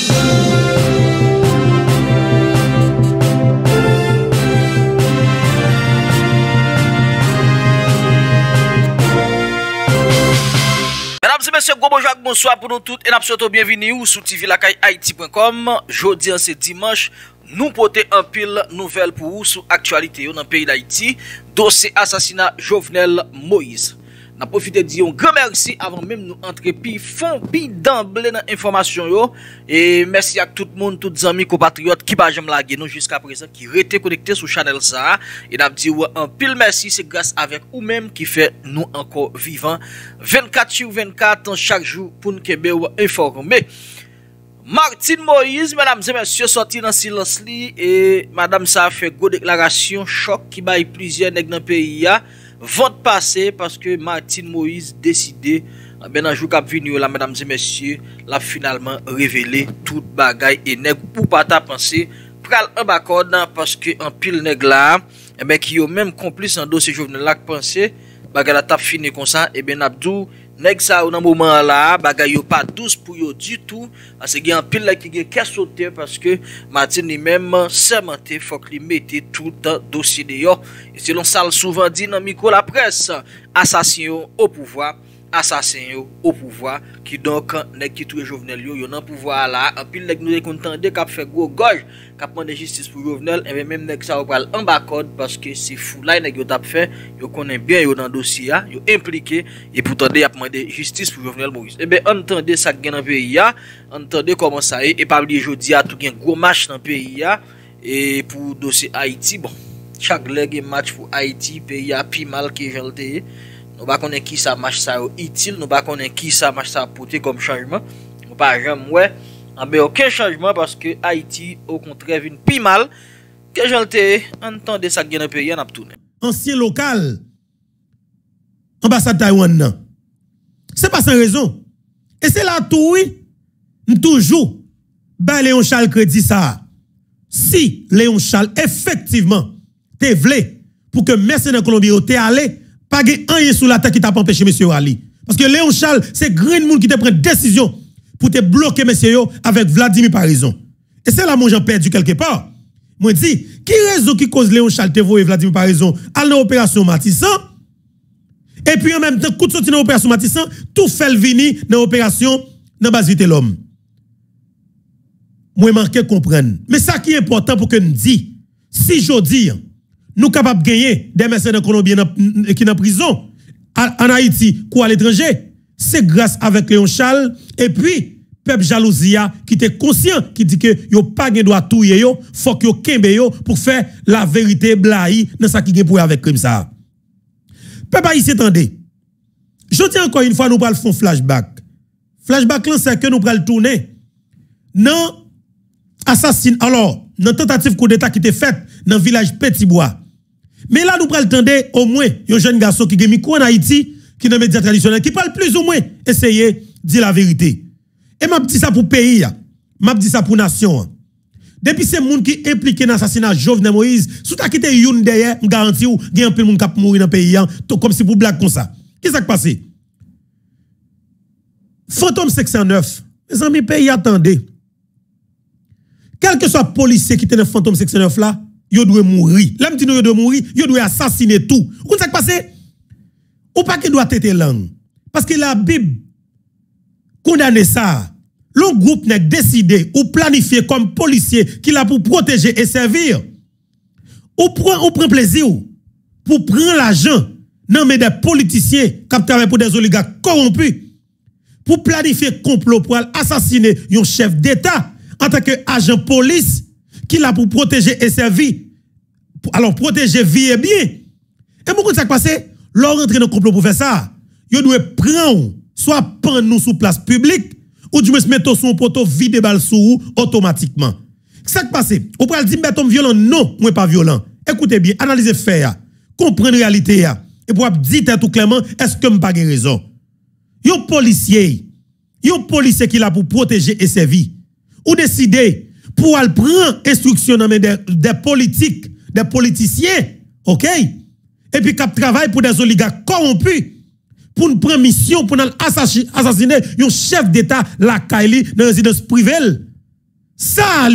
Messieurs, bonsoir pour nous toutes et nous bienvenue sur tvlakaïhaiti.com. Jeudi, c'est dimanche, nous portons un pile nouvelle pour vous sur l'actualité dans le pays d'Haïti, dossier assassinat Jovenel Moïse. N'a profité de dire un grand merci avant même nous entrer puis fond puis d'emblée dans information yo et merci à tout le monde, tous les amis compatriotes qui pas jamais laguer nous jusqu'à présent qui restent connectés sur channel ça et n'a dit un pile merci, c'est grâce avec ou même qui fait nous encore vivants 24/24 chaque jour pour nous informer. Martine Moïse, mesdames et messieurs, sorti dans silence li et madame ça a fait go déclaration choc qui baille plusieurs nèg dans pays a vote passé parce que Martine Moïse décidé ben un jour cap venu là mesdames et messieurs, l'a finalement révélé toute bagaille et nèg pour pas ta penser pral en baccord parce que en pile nèg là et ben qui yo même complice en dossier Jovenel là penser bagaille la t'a fini comme ça et ben Abdou nèg ça dans moment là bagay yo pas douce pour yo du tout parce que y a un pile là qui gen qu'à sauter parce que Martine lui même sermenté faut qu'il mette tout dossier de yo et selon ça souvent dit dans micro la presse assassin au pouvoir assassin au pouvoir qui donc nèg qui touye Jovenel yo dans pouvoir là en pile nèg nous contendé qu'a fait gros gorge qu'a demandé justice pour Jovenel et même nèg ça pral en baccord parce que c'est fou là nèg yo t'a fait yo connaît bien yo dans dossier a yo impliqué et pourtant y a demandé justice pour Jovenel Moïse et ben entendez ça gagne dans pays a entendez comment ça est et pas oublier jodi a tout gain gros match dans pays a et pour dossier Haïti bon chaque leg match pour Haïti pays a pi mal que j'lte nous pas connaît qui ça match ça utile nous pas connaît qui ça match ça porter comme changement nous pas jamais ouais mais aucun changement parce que Haïti au contraire vient pi mal que j'lte entendez ça gagne dans pays a n'a tourner ancien local ambassade Taïwan nan. C'est pas sans raison. Et c'est là tout oui, toujours ba Léon Charles crédit ça. Si Léon Charles effectivement te vle pour que mercenaires colombiens te allé pas gen rien sous la tête qui t'a empêché monsieur Ali. Parce que Léon Charles c'est grand monde qui te prend décision pour te bloquer monsieur avec Vladimir Parison. Et c'est là mon j'en perdu quelque part. Moi dit, qui raison qui cause Léon Charles te voye Vladimir Parison à l'opération Matissan? Et puis en même temps, coup de sorti dans l'opération Matissan, tout fait le vini dans l'opération dans base vite l'homme. Moi manqué comprendre. Mais ça qui est important pour que nous dit, si je dis, nous capables de gagner des mercenaires colombiens qui dans prison en Haïti ou à l'étranger, c'est grâce avec Léon Charles et puis peuple jalousia qui était conscient qui dit que yo pas gen droit touyer yo, faut que yo kembe yo pour faire la vérité blahi dans ça qui gen pour avec comme ça. Peuple haïtien attendez. Je dis encore une fois nous pral font flashback. Flashback là c'est que nous pral tourner non assassin alors dans tentative coup d'état qui était faite dans village Petit Bois. Mais là nous pral tendre au moins un jeune garçon qui gen micro en Haïti qui dans médias traditionnels qui parle plus ou moins essayer dire la vérité. Et m'a dit ça pour pays m'a dit ça pour nation. Depuis ces gens qui impliqués dans l'assassinat Jovenel Moïse, sous ta quitté youn derrière, on garantit ou gen un peu moun k'ap mourir dans pays comme si pour blague comme ça. Qu'est-ce qui s'est passé? Fantôme 609. Mes amis pays attendez. Quel que soit policier qui était dans Fantôme 609 là, yo doit mourir. Là me dit yo doit mourir, yo doit assassiner tout. Qu'est-ce qui s'est passé? Ou pas qu'il doit têter langue. Parce que la Bible condamne ça. Le groupe n'a décidé ou planifié comme policier qui l'a pour protéger et servir. Ou prend plaisir pour prendre l'argent non mais des politiciens qui travaillent pour des oligarques corrompus pour planifier complot pour assassiner un chef d'État en tant qu'agent police qui l'a pour protéger et servir. Alors protéger vie et bien. Et pourquoi ça passé? Leur rentrer dans le complot pour faire ça. Yo doit prendre soit prendre nous sous place publique ou du moins mettre son poteau vide balle sous automatiquement. Ça qui passe, ou pral dire mais violent non, moi pas violent. Écoutez bien, analysez fait comprendre réalité et pour dire tout clairement est-ce que m'pas raison. Yon policier qui là pour protéger et servir. Ou décider pour aller prendre instruction dans des politiques, des politiciens, OK? Et puis cap travail pour des oligarques corrompus. Pour une mission pour assassiner un chef d'État la Kaili dans résidence privée. Ça,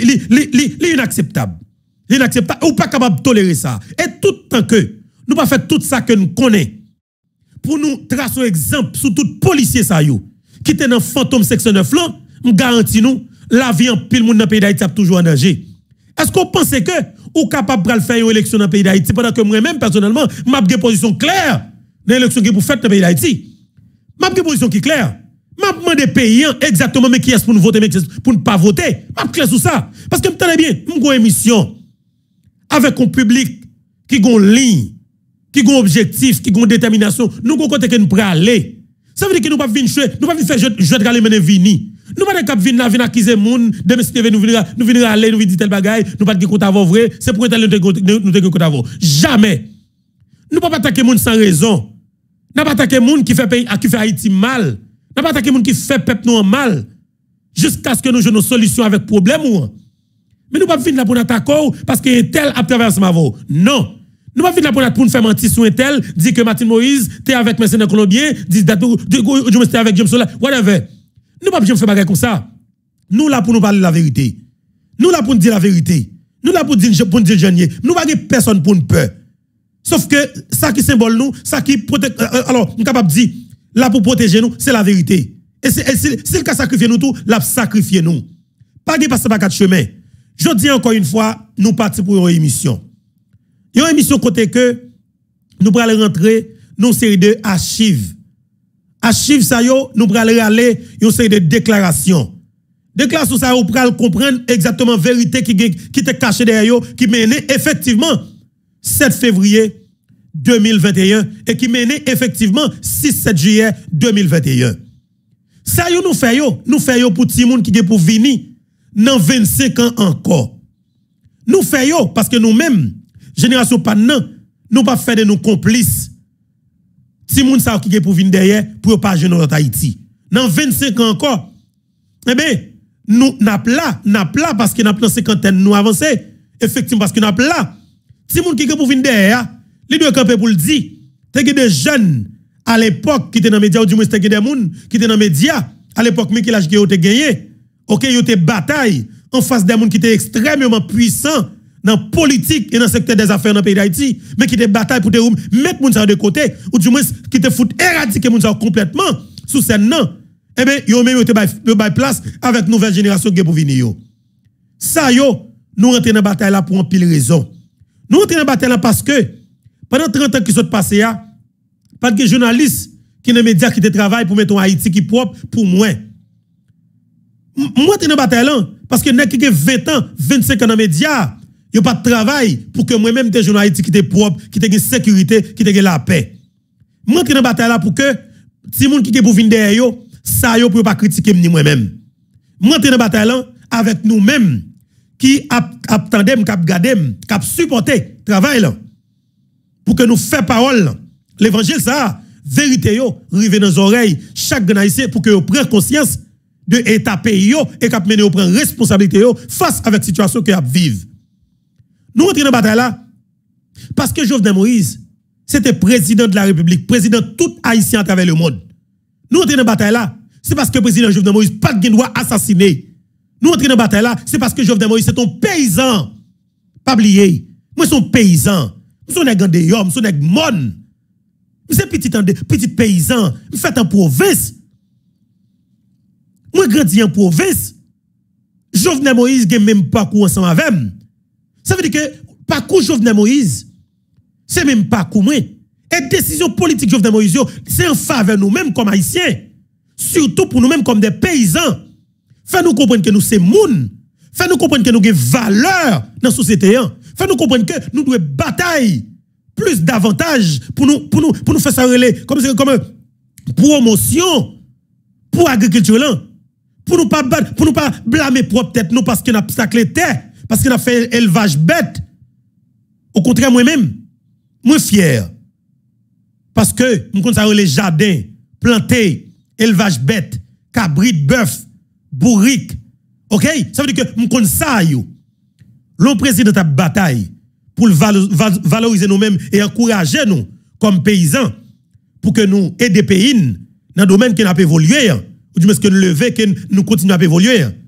c'est inacceptable. Inacceptable. Ou pas capable de tolérer ça. Et tout le temps que nous pas fait tout ça que nous connaissons, pour nous tracer un exemple sur tout policier ça yo, qui était dans fantôme section 9 là, nous garantis nous, la vie en pile monde dans le pays d'Haïti a toujours en danger. Est-ce qu'on pense que ou capable de faire une élection dans le pays d'Haïti pendant que moi-même personnellement, m'a une position claire dans l'élection qui pour faire dans le pays d'Haïti. M'a une position qui est claire. M'a demandé paysan exactement mais qui est pour nous voter mais pour ne pas voter. M'a clair sur ça parce que m'entendez bien, m'gon émission avec un public qui gon ligne, qui gon objectif, qui gon détermination, nous gon côté que nous pour aller. Ça veut dire que nous pas venir jouer, nous pas venir faire jeu de galer mener vini. Nous pas cap venir là venir accuser moun, demain si nous venir aller nous dire tel bagaille, nous pas de compte avoir vrai, c'est pour tel nous te compte avoir. Jamais. Nous pas attaquer moun sans raison. N'a pas attaquer moun qui fait pays qui fait Haïti mal. N'a pas attaquer moun qui fait peuple nous mal. Jusqu'à ce que nous jouons une solution avec problème ou. Mais nous pas venir là pour attaquer parce que tel a traversé ma voie. Non. Nous pas venir là pour nous faire mentir sur un tel, dire que Martin Moïse t'es avec mercenaires colombiens, dit je t'es avec James Sola, whatever. Nous pas faire bagarre comme ça. Nous là pour nous parler la vérité. Nous là pour nous dire la vérité. Nous là pour dire Janier. Nous pas personne pour nous peur. Sauf que ça qui symbole nous, ça qui protège alors, nous capable dire là pour protéger nous, c'est la vérité. Et c'est le cas sacrifier nous tout, l'a sacrifier nous. Pas de passer par quatre chemins. Je dis encore une fois, nous partons pour une émission. Il y a une émission côté que nous allons rentrer dans une série de archives. Archives, ça yo, nous allons aller une série de déclarations. Déclarations, ça yo, pour comprendre exactement la vérité qui était cachée derrière yo, qui menait effectivement 7 février 2021 et qui menait effectivement 6-7 juillet 2021. Ça yo, nous faisons pour tout le monde qui est pour venir dans 25 ans encore. Nous faisons parce que nous-mêmes, génération pas nan, nous pas faire de nos complices. Si moun sa qui pour venir derrière pour pas jeune dans Haïti. Dans 25 ans encore. Eh bien, nous n'a là parce que n'a dans cinquantaine nous avancer. Effectivement parce que n'a là. Si moun qui pour venir derrière, les deux camper pour le dire. T'es des jeunes à l'époque qui étaient dans les médias ou du moins t'es des moun qui étaient dans les médias à l'époque mais qui l'âge qui ont gagné. OK, yo te bataille en face des moun qui étaient extrêmement puissants dans la politique et dans le secteur des affaires dans le pays d'Haïti, mais qui te bataille pour te mettre moun sa de côté, ou du moins qui te fout éradiquer moun sa complètement sous scène non. Eh bien, yo même yo te bay place avec nouvelle génération qui pour venir yo. Ça yo, nous rentrons dans la bataille là pour un pile raison. Nous rentrons dans la bataille là parce que pendant 30 ans qui sont passés là, pas de journalistes qui dans les médias qui te travaillent pour mettre un Haïti qui propre pour moi. Moi rentrons dans la bataille là parce que nek qui 20 ans, 25 ans dans les médias, il n'y a pas de travail pour que moi-même, des journalistes qui sont propres, qui ont sécurité, qui ont la paix. Moi, je suis dans la bataille là pour que si les gens qui sont pour venir derrière, ça ne peut pas critiquer moi-même. Moi, je suis dans la bataille là avec nous-mêmes qui attendons, qui regardons, qui supportons le travail là. Pour que nous fassions parole. L'évangile, ça, vérité, arrive dans les oreilles, chaque haïtien pour que vous preniez conscience de l'état pays et que vous preniez responsabilité face avec la situation que vous vivez. Nous entrons dans la bataille là parce que Jovenel Moïse, c'était président de la République, président de tout Haïtien à travers le monde. Nous entrons dans la bataille là, c'est parce que le président Jovenel Moïse pas de droit assassiner. Nous entrons dans la bataille là, c'est parce que Jovenel Moïse c'est un paysan. Pas oublier. Moi je suis un paysan. Je suis un gars je suis un mon. Je suis petit paysan. Je suis en province. Moi grandi en province. Jovenel Moïse n'a même pas parcours ensemble avec moi. Ça veut dire que parcours Jovenel Moïse, c'est même parcours moi. Et décision politique Jovenel Moïse, c'est en faveur nous-mêmes comme Haïtiens. Surtout pour nous-mêmes comme des paysans. Fais-nous comprendre que nous sommes moun. Fais-nous comprendre que nous avons valeur dans la société. Fais-nous comprendre que nous devons batailler plus davantage pour nous faire ça relais comme promotion pour l'agriculture. Pour nous pas blâmer propre tête nous parce que nous avons saclé terre. Parce qu'il a fait élevage bête. Au contraire, moi-même, moi fier. Parce que, nous avons les jardins, plantés, élevage bête, cabrit, bœuf, bourrique. OK? Ça veut dire que nous connaissons ça. Le président a bataille pour valoriser nous-mêmes et encourager nous comme paysans pour que nous aidions des pays dans le domaine qui n'a pas évolué. Ou du moins que nous lever, que nous continuons à évoluer.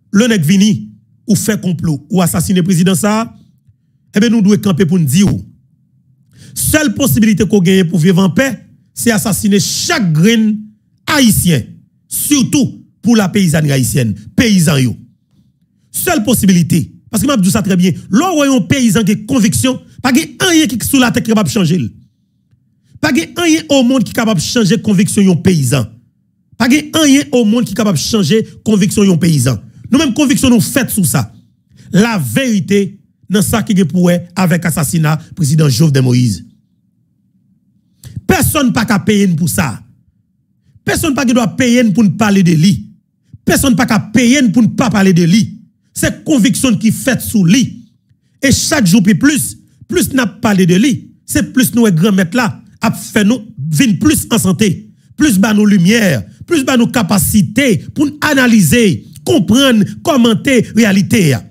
le nèg vini ou fait complot ou assassiner président ça, eh bien nous devons camper pour nous dire seule possibilité qu'on gagne pour vivre en paix, c'est assassiner chaque grain haïtien, surtout pour la paysanne haïtienne, paysan yo. Seule possibilité, parce que m'a dit ça très bien, là où un paysan qui a conviction, pas qu'il y a rien qui sous la tête capable de changer. Pas qu'il y a rien au monde qui est capable de changer conviction yon paysan. Pas qu'il y a rien au monde qui est capable de changer conviction yon paysan. Nous même conviction nous fait sous ça. La vérité dans ça qui est pour avec assassinat président Jovenel Moïse. Personne pas qu'à payer pour ça. Personne pas qui doit payer pour ne parler de lui. Personne pas qu'à payer pour ne pas parler de lui. C'est conviction qui fait sous lui. Et chaque jour plus n'a parlé de lui, c'est plus nous grand maître là a fait nous vivre plus en santé, plus ba nous lumière, plus ba nous capacité pour analyser, comprendre, commenter réalité.